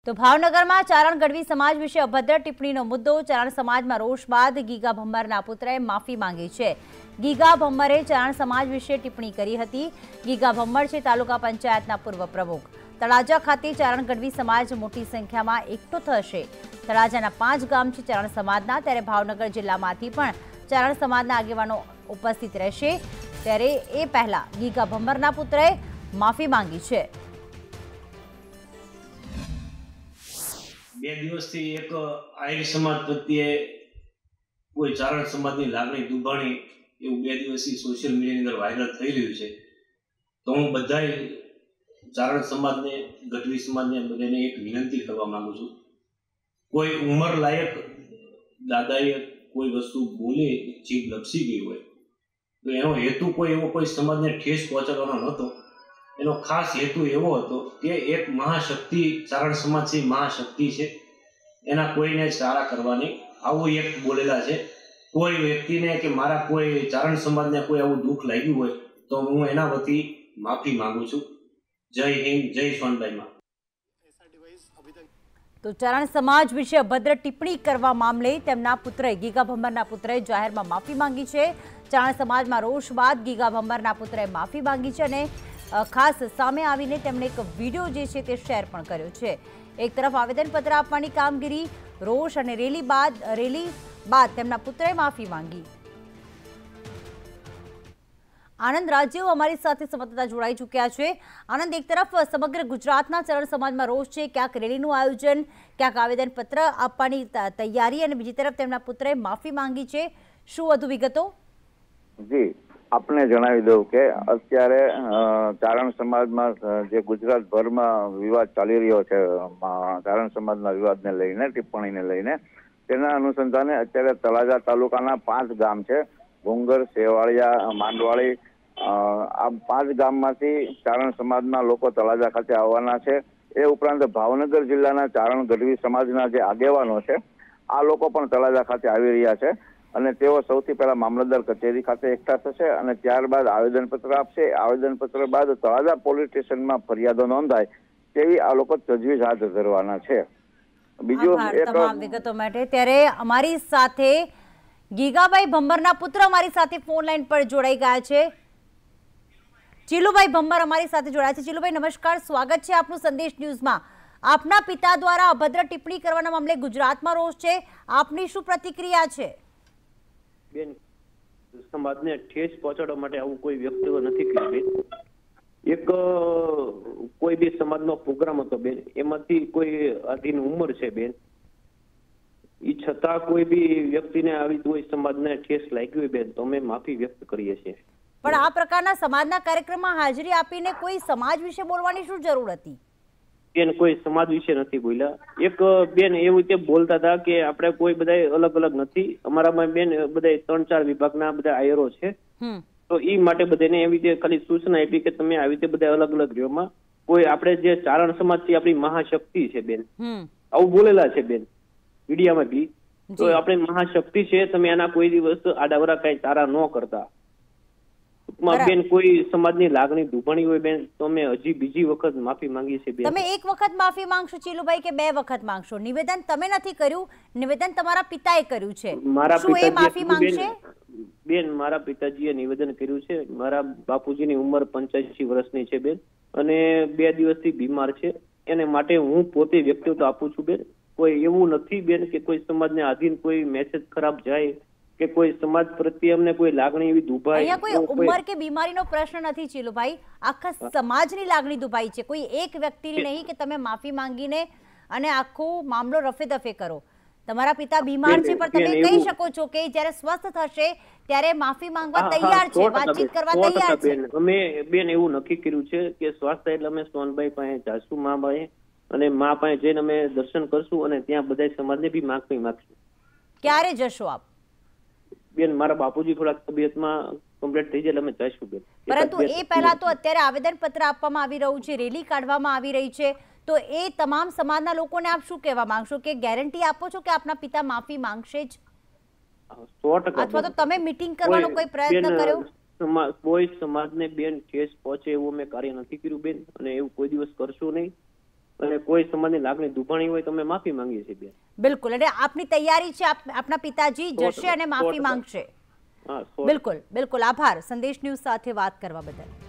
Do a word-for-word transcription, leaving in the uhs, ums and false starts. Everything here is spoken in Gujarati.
તો ભાવનગરમાં ચારણ ગઢવી સમાજ વિશે અભદ્ર ટિપ્પણીનો મુદ્દો। ચારણ સમાજમાં રોષ બાદ ગીગા ભમ્મરના પુત્રએ માફી માંગી છે। ગીગા ભમ્મરે ચારણ સમાજ વિશે ટિપ્પણી કરી હતી। ગીગા ભમ્મર છે તાલુકા પંચાયતના પૂર્વ પ્રમુખ। તળાજા ખાતે ચારણ ગઢવી સમાજ મોટી સંખ્યામાં એકઠો થશે। તળાજાના પાંચ ગામ છે ચારણ સમાજના, ત્યારે ભાવનગર જિલ્લામાંથી પણ ચારણ સમાજના આગેવાનો ઉપસ્થિત રહેશે। ત્યારે એ પહેલા ગીગા ભમ્મરના પુત્રએ માફી માંગી છે। બે દિવસથી એક આહિર સમાજ પ્રત્યે કોઈ ચારણ સમાજની લાગણી દુભાણી એવું બે દિવસથી સોશિયલ મીડિયાની અંદર વાયરલ થઈ રહ્યું છે। તો હું બધાય ચારણ સમાજને, ગઢવી સમાજને બધાને એક વિનંતી કરવા માંગુ છું, કોઈ ઉંમર લાયક દાદાએ કોઈ વસ્તુ બોલે, જીભ લપસી ગઈ હોય તો એનો હેતુ કોઈ એવો કોઈ સમાજને ઠેસ પહોંચાડવાનો નહોતો। એનો ખાસ હેતુ એવો હતો કે એક મહાશક્તિ ચારણ સમાજ છે, મહાશક્તિ છે, એના કોઈને સારા કરવાની આવું એક બોલેલા છે। કોઈ વ્યક્તિને કે મારા કોઈ ચારણ સમાજને કોઈ આવું દુઃખ લાગ્યું હોય તો હું એના વતી માફી માંગુ છું। જય હિન્દ, જય સોનબાઈ માં। તો ચારણ સમાજ વિશે અભદ્ર ટિપ્પણી કરવા મામલે તેમના પુત્રએ ગીગા ભમ્મરના પુત્રએ જાહેરમાં માફી માંગી છે। ચારણ સમાજમાં રોષ બાદ ગીગા ભમ્મરના પુત્રએ માફી માંગી છે અને ખાસ સામે આવીને તેમણે એક વિડીયો જે છે તે શેર પણ કર્યો છે। એક તરફ આવેદનપત્ર આપવાની કામગીરી, રોષ અને રેલી બાદ રેલી બાદ તેમના પુત્રએ માફી માંગી। આનંદ રાજ્ય અમારી સાથે સંવાદદાતા જોડાઈ ચૂક્યા છે। આનંદ, એક તરફ સમગ્ર ગુજરાતના ચારણ સમાજમાં રોષ છે, ક્યાંક રેલીનું આયોજન, ક્યાંક આવેદનપત્ર આપવાની તૈયારી અને બીજી તરફ તેમના પુત્રએ માફી માંગી છે। શું વધુ વિગતો? જી આપને જણાવી દઉં કે અત્યારે ચારણ સમાજમાં જે ગુજરાતભરમાં વિવાદ ચાલી રહ્યો છે, ચારણ સમાજના વિવાદને લઈને, ટિપ્પણીને લઈને, તેના અનુસંધાને અત્યારે તળાજા તાલુકાના પાંચ ગામ છે, ભુંગર, સેવાળિયા, માંડવાળી, આ પાંચ ગામમાંથી ચારણ સમાજના લોકો તળાજા ખાતે આવવાના છે। એ ઉપરાંત ભાવનગર જિલ્લાના ચારણ ગઢવી સમાજના જે આગેવાનો છે આ લોકો પણ તળાજા ખાતે આવી રહ્યા છે અને તેઓ સૌથી પહેલા મામલતદાર કચેરી ખાતે એકઠા થશે અને ત્યારબાદ આવેદનપત્ર આપશે। આવેદનપત્ર બાદ તળાજા પોલીસ સ્ટેશનમાં ફરિયાદો નોંધાય તેવી આ લોકો તજવીજ હાથ ધરવાના છે। બીજું એક તમામ વિગતો માટે ત્યારે અમારી સાથે ગીગાભાઈ ભમ્મરના પુત્ર અમારી સાથે ફોન લાઈન પર જોડાઈ ગયા છે। ચીલુભાઈ ભમ્મર અમારી સાથે જોડાયા છે। ચીલુભાઈ નમસ્કાર, સ્વાગત છે આપનું સંદેશ ન્યૂઝમાં। આપના પિતા દ્વારા અભદ્ર ટિપ્પણી કરવાના મામલે ગુજરાતમાં રોષ છે, આપની શું પ્રતિક્રિયા છે? બેન, સમાજને ઠેસ પહોંચાડવા માટે આવું કોઈ વ્યક્તિત્વ નથી કર્યું બેન। એક કોઈ બી સમાજનો પ્રોગ્રામ હતો બેન, એમાંથી કોઈ આધીન ઉંમર છે બેન, એ છતાં કોઈ બી વ્યક્તિને આવી કોઈ સમાજને ઠેસ લાગી હોય બેન તો અમે માફી વ્યક્ત કરીએ છીએ। પણ આ પ્રકારના સમાજના કાર્યક્રમમાં હાજરી આપીને કોઈ સમાજ વિશે બોલવાની શું જરૂર હતી? બેન, કોઈ સમાજ વિશે નથી બોલ્યા। એક બેન એવું રીતે બોલતા હતા કે આપણે કોઈ બધા અલગ અલગ નથી, અમારામાં બેન બધા ત્રણ ચાર વિભાગના બધા આયરો છે, તો એ માટે બધાને એવી રીતે ખાલી સૂચના આપી કે તમે આવી રીતે બધા અલગ અલગ રહ્યોમાં કોઈ આપણે જે ચારણ સમાજ છે આપણી મહાશક્તિ છે બેન, આવું બોલેલા છે બેન મીડિયામાં બી। તો આપણે મહાશક્તિ છે, તમે એના કોઈ દિવસ આડાવરા કઈ તારા ન કરતા। બેન, કોઈ સમાજની લાગણી દુભાણી હોય બેન તો અમે હજી બીજી વખત માફી માંગીએ છીએ બેન। તમે એક વખત માફી માંગશો ચીલુભાઈ કે બે વખત માંગશો? નિવેદન તમે નથી કર્યું, નિવેદન તમારા પિતાએ કર્યું છે, શું એ માફી માંગશે? બેન, મારા પિતાજીએ નિવેદન કર્યું છે। મારા બાપુજીની ઉંમર પંચ્યાસી વર્ષની છે બેન અને બે દિવસથી બીમાર છે, એને માટે હું પોતે વ્યક્તિત્વ આપું છું બેન। કોઈ એવું નથી બેન કે કોઈ સમાજને આધીન કોઈ મેસેજ ખરાબ જાય કે કોઈ સમાજ પ્રત્યે અમને કોઈ લાગણી એવી દુભાઈ। અહીંયા કોઈ ઉંમર કે બીમારીનો પ્રશ્ન નથી ચીલુભાઈ, આખા સમાજની લાગણી દુભાઈ છે, કોઈ એક વ્યક્તિની નહીં કે તમે માફી માંગીને અને આખો મામલો રફે દફે કરો। તમારા પિતા બીમાર છે પણ તમે કહી શકો છો કે જ્યારે સ્વસ્થ થશે ત્યારે માફી માંગવા તૈયાર છે, વાતચીત કરવા તૈયાર છે। અમે બેન એવું નક્કી કર્યું છે કે સ્વાસ્થ્ય એટલે અમે સોનભાઈ પાસે જાશું, મા પાસે અને મા પાસે જઈને અમે દર્શન કરશું અને ત્યાં બધા સમાજને બી માફી માંગશું। ક્યારે જશો આપ? બેન, મારા બાપુજી થોડાક તબિયતમાં કમ્પ્લીટ થઈ જાય એટલે અમે જઈશું બેન। પરંતુ એ પહેલા તો અત્યારે આવેદનપત્ર આપવામાં આવી રહ્યું છે, રેલી કાઢવામાં આવી રહી છે, તો એ તમામ સમાજના લોકોને આપ શું કહેવા માંગશો કે ગેરંટી આપો છો કે આપના પિતા માફી માંગશે જ? સો ટકા। અથવા તો તમે મીટિંગ કરવાનો કોઈ પ્રયત્ન કર્યો? કોઈ સમાજને બેન ઠેસ પહોંચે એવું અમે કાર્ય નથી કર્યું બેન અને એવું કોઈ દિવસ કરશું નહીં। અને કોઈ સમાજની લાગણી દુભાણી હોય તો અમે માફી માંગીએ છીએ બેન. બિલકુલ, એટલે આપની તૈયારી છે, આપના પિતાજી જશે અને માફી માંગશે. બિલકુલ બિલકુલ, આભાર સંદેશ ન્યૂઝ સાથે વાત કરવા બદલ.